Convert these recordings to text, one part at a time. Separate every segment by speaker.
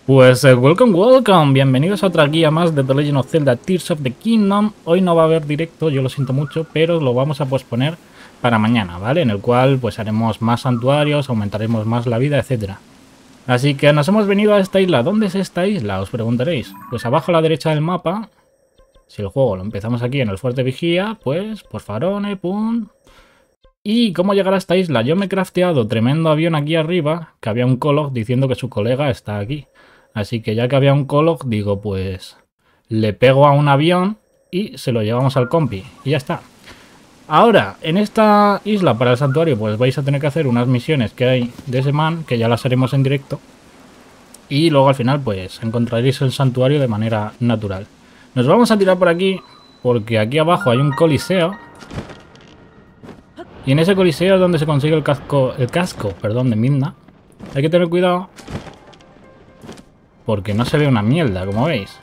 Speaker 1: Pues welcome, bienvenidos a otra guía más de The Legend of Zelda Tears of the Kingdom. Hoy no va a haber directo, yo lo siento mucho, pero lo vamos a posponer para mañana, ¿vale? En el cual pues haremos más santuarios, aumentaremos más la vida, etcétera. Así que nos hemos venido a esta isla. ¿Dónde es esta isla? Os preguntaréis. Pues abajo a la derecha del mapa, si el juego lo empezamos aquí en el Fuerte Vigía, pues por Farone, pum. ¿Y cómo llegar a esta isla? Yo me he crafteado tremendo avión aquí arriba, que había un Kolok diciendo que su colega está aquí. Así que ya que había un Kolok, digo, pues le pego a un avión y se lo llevamos al compi. Y ya está. Ahora, en esta isla para el santuario, pues vais a tener que hacer unas misiones que hay de ese man, que ya las haremos en directo. Y luego al final, pues encontraréis el santuario de manera natural. Nos vamos a tirar por aquí, porque aquí abajo hay un coliseo. Y en ese coliseo es donde se consigue el casco de Midna. Hay que tener cuidado, porque no se ve una mierda, como veis.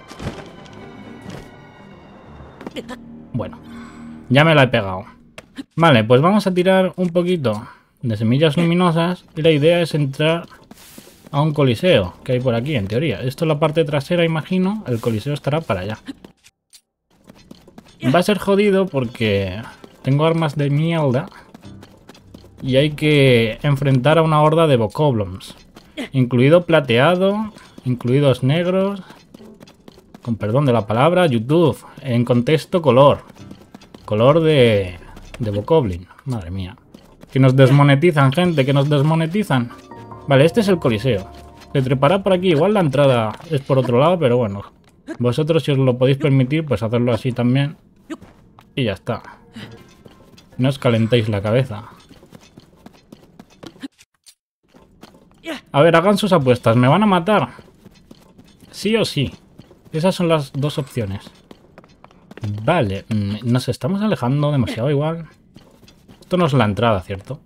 Speaker 1: Bueno, ya me la he pegado. Vale, pues vamos a tirar un poquito de semillas luminosas. Y la idea es entrar a un coliseo que hay por aquí, en teoría. Esto es la parte trasera, imagino. El coliseo estará para allá. Va a ser jodido porque tengo armas de mierda. Y hay que enfrentar a una horda de bokoblins. Incluido plateado, incluidos negros. Con perdón de la palabra, YouTube. En contexto, color. Color de bokoblin. Madre mía. Que nos desmonetizan, gente, que nos desmonetizan. Vale, este es el coliseo. Se trepará por aquí. Igual la entrada es por otro lado, pero bueno. Vosotros, si os lo podéis permitir, pues hacerlo así también. Y ya está. No os calentéis la cabeza. A ver, hagan sus apuestas. ¿Me van a matar? ¿Sí o sí? Esas son las dos opciones. Vale, nos estamos alejando demasiado igual. Esto no es la entrada, ¿cierto?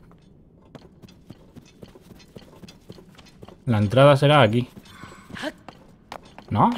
Speaker 1: La entrada será aquí. ¿No?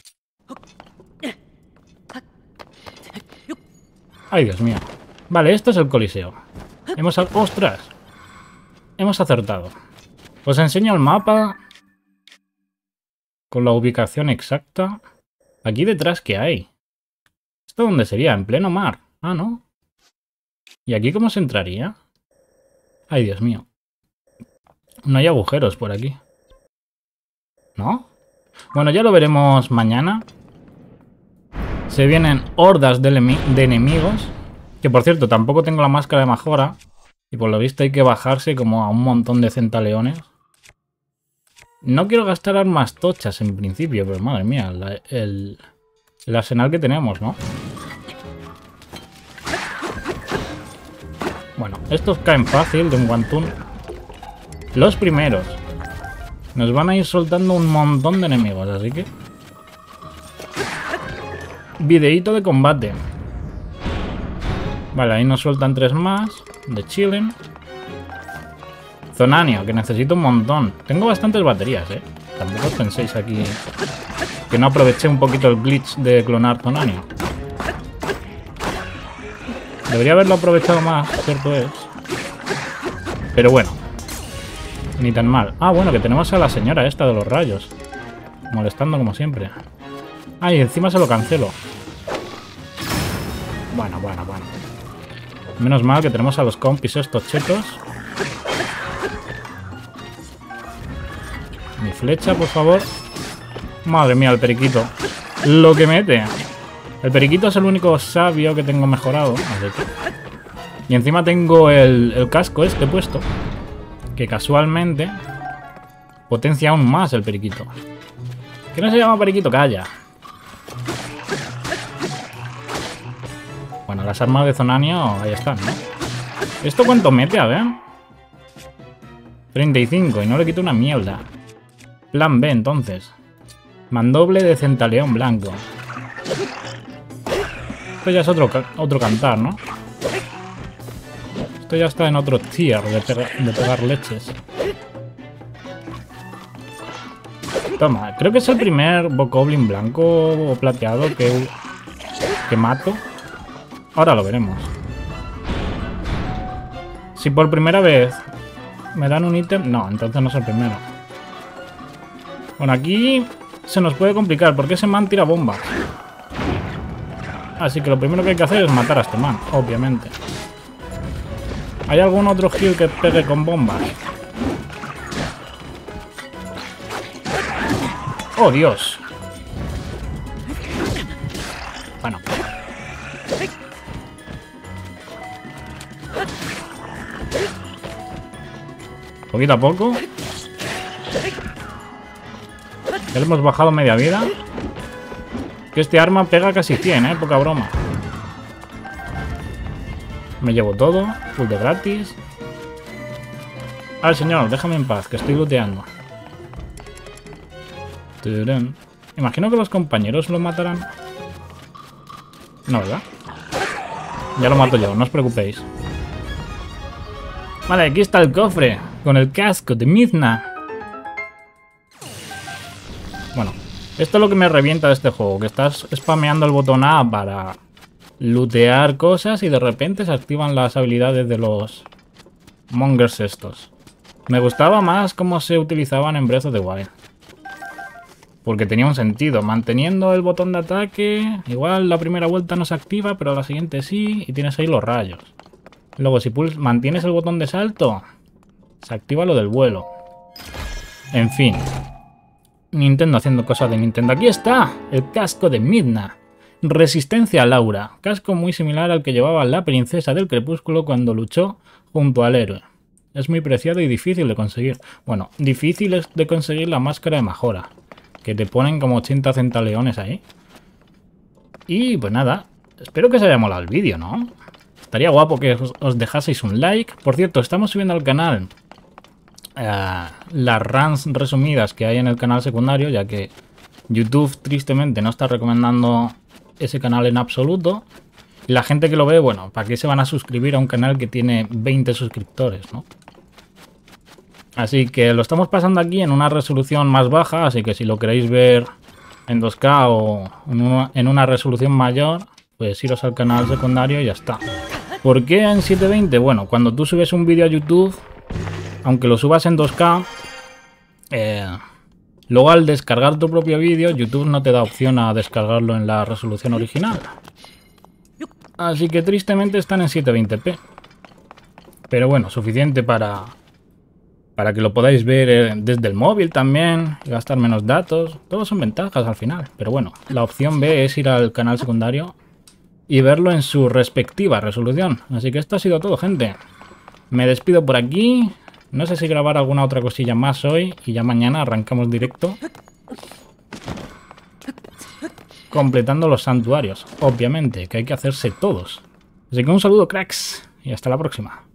Speaker 1: Ay, Dios mío. Vale, esto es el coliseo. ¡Ostras! Hemos acertado. Os enseño el mapa con la ubicación exacta. Aquí detrás, ¿qué hay? ¿Esto dónde sería? En pleno mar. Ah, ¿no? ¿Y aquí cómo se entraría? Ay, Dios mío. No hay agujeros por aquí. ¿No? Bueno, ya lo veremos mañana. Se vienen hordas de enemigos. Que por cierto, tampoco tengo la máscara de mejora. Y por lo visto hay que bajarse como a un montón de centaleones. No quiero gastar armas tochas en principio, pero madre mía, el arsenal que tenemos, ¿no? Bueno, estos caen fácil de un guantún. Los primeros. Nos van a ir soltando un montón de enemigos, así que... Videíto de combate. Vale, ahí nos sueltan 3 más. De chilling. Zonanio, que necesito un montón. Tengo bastantes baterías, ¿eh? Tampoco os penséis aquí que no aproveché un poquito el glitch de clonar Zonanio. Debería haberlo aprovechado más, cierto es. Pero bueno. Ni tan mal. Ah, bueno, que tenemos a la señora esta de los rayos. Molestando como siempre. Ah, y encima se lo cancelo. Bueno. Menos mal que tenemos a los compis estos chetos. Mi flecha, por favor. Madre mía, el periquito. Lo que mete. El periquito es el único sabio que tengo mejorado. Y encima tengo el casco este puesto. Que casualmente potencia aún más el periquito. ¿Qué no se llama periquito? Calla. Bueno, las armas de Zonanio ahí están, ¿no? ¿Esto cuánto mete? A ver. 35 y no le quito una mierda. Plan B, entonces. Mandoble de centaleón blanco. Esto ya es otro cantar, ¿no? Esto ya está en otro tier de pegar leches. Toma, creo que es el primer bokoblin blanco o plateado que mato. Ahora lo veremos. Si por primera vez me dan un ítem... No, entonces no es el primero. Bueno, aquí se nos puede complicar porque ese man tira bombas. Así que lo primero que hay que hacer es matar a este man, obviamente. ¿Hay algún otro heal que pegue con bombas? ¡Oh, Dios! Bueno. Poquito a poco. Ya le hemos bajado media vida. Que este arma pega casi 100, poca broma. Me llevo todo, full de gratis. A ver, señor, déjame en paz, que estoy looteando. Turun. Imagino que los compañeros lo matarán. No, ¿verdad? Ya lo mato yo, no os preocupéis. Vale, aquí está el cofre, con el casco de Midna. Bueno, esto es lo que me revienta de este juego, que estás spameando el botón A para lootear cosas y de repente se activan las habilidades de los mongers estos. Me gustaba más cómo se utilizaban en Breath of the Wild. Porque tenía un sentido, manteniendo el botón de ataque, igual la primera vuelta no se activa, pero la siguiente sí, y tienes ahí los rayos. Luego si mantienes el botón de salto, se activa lo del vuelo. En fin. Nintendo haciendo cosas de Nintendo. Aquí está, el casco de Midna. Resistencia al aura. Casco muy similar al que llevaba la princesa del crepúsculo cuando luchó junto al héroe. Es muy preciado y difícil de conseguir. Bueno, difícil es de conseguir la máscara de Majora, que te ponen como 80 centaleones ahí. Y pues nada, espero que os haya molado el vídeo, ¿no? Estaría guapo que os dejaseis un like. Por cierto, estamos subiendo al canal las runs resumidas que hay en el canal secundario, ya que YouTube tristemente no está recomendando ese canal en absoluto. Y la gente que lo ve, bueno, ¿para qué se van a suscribir a un canal que tiene 20 suscriptores, no? Así que lo estamos pasando aquí en una resolución más baja, así que si lo queréis ver en 2K o en una resolución mayor, pues iros al canal secundario y ya está. ¿Por qué en 720? Bueno, cuando tú subes un vídeo a YouTube, aunque lo subas en 2K, luego al descargar tu propio vídeo, YouTube no te da opción a descargarlo en la resolución original. Así que tristemente están en 720p. Pero bueno, suficiente para que lo podáis ver desde el móvil también, y gastar menos datos. Todos son ventajas al final. Pero bueno, la opción B es ir al canal secundario y verlo en su respectiva resolución. Así que esto ha sido todo, gente. Me despido por aquí. No sé si grabar alguna otra cosilla más hoy y ya mañana arrancamos directo completando los santuarios, obviamente, que hay que hacerse todos. Así que un saludo, cracks, y hasta la próxima.